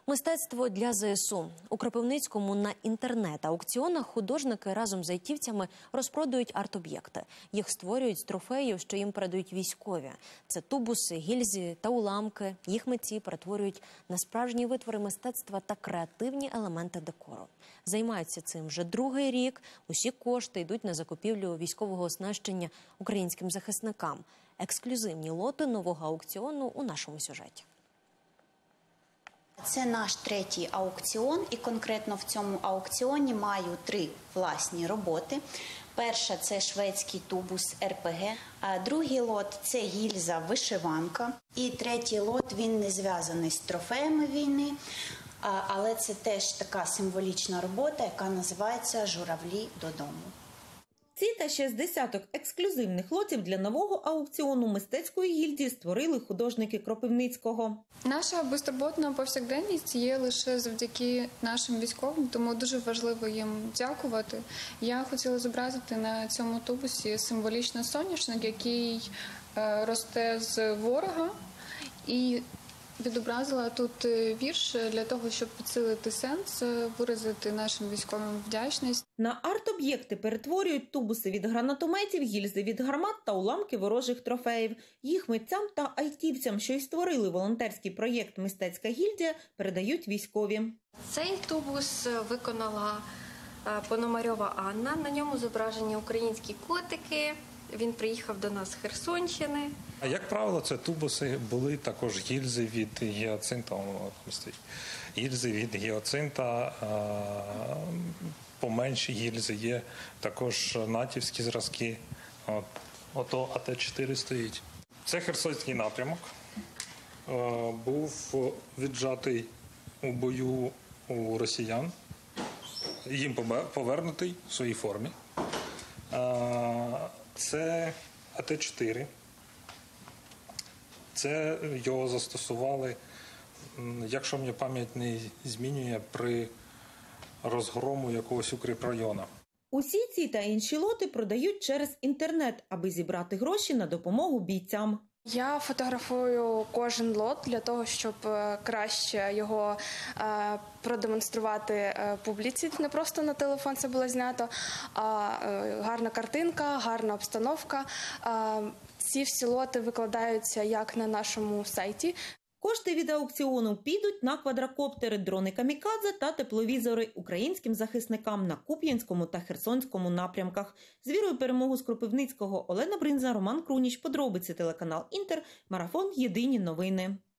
Мистецтво для ЗСУ. У Кропивницькому на інтернет-аукціонах художники разом з айтівцями розпродають арт-об'єкти. Їх створюють з трофеїв, що їм передають військові. Це тубуси, гільзи та уламки. Їх митці перетворюють на справжні витвори мистецтва та креативні елементи декору. Займаються цим вже другий рік. Усі кошти йдуть на закупівлю військового оснащення українським захисникам. Ексклюзивні лоти нового аукціону у нашому сюжеті. Це наш третій аукціон, і конкретно в цьому аукціоні маю 3 власні роботи. Перша – це шведський тубус РПГ, а другий лот – це гільза-вишиванка. І третій лот, він не зв'язаний з трофеями війни, але це теж така символічна робота, яка називається «Журавлі додому». Ці та ще з десяток ексклюзивних лотів для нового аукціону мистецької гільдії створили художники Кропивницького. Наша безтурботна повсякденність є лише завдяки нашим військовим, тому дуже важливо їм дякувати. Я хотіла зобразити на цьому тубусі символічний соняшник, який росте з ворога, і відобразила тут вірш для того, щоб підсилити сенс, виразити нашим військовим вдячність. На арт-об'єкти перетворюють тубуси від гранатометів, гільзи від гармат та уламки ворожих трофеїв. Їх митцям та айтівцям, що й створили волонтерський проєкт «Мистецька гільдія», передають військові. Цей тубус виконала Пономарьова Анна. На ньому зображені українські котики. Він приїхав до нас з Херсонщини. А як правило, це тубуси, були також гільзи від гіацинта. Гільзи від гіацинта, поменші гільзи є, також натівські зразки. Ото АТ-4 стоїть. Це Херсонський напрямок. Був віджатий у бою у росіян. Їм повернутий в своїй формі. Це АТ-4. Це його застосували, якщо мені пам'ять не змінює, при розгрому якогось укріпрайону. Усі ці та інші лоти продають через інтернет, аби зібрати гроші на допомогу бійцям. Я фотографую кожен лот для того, щоб краще його продемонструвати публіці. Не просто на телефон це було знято, а гарна картинка, гарна обстановка. Ці всі лоти викладаються як на нашому сайті. Кошти від аукціону підуть на квадрокоптери, дрони камікадзе та тепловізори українським захисникам на Куп'янському та Херсонському напрямках. З вірою перемогу з Кропивницького. Олена Бринза, Роман Круніч. Подробиці телеканал Інтер. Марафон. Єдині новини.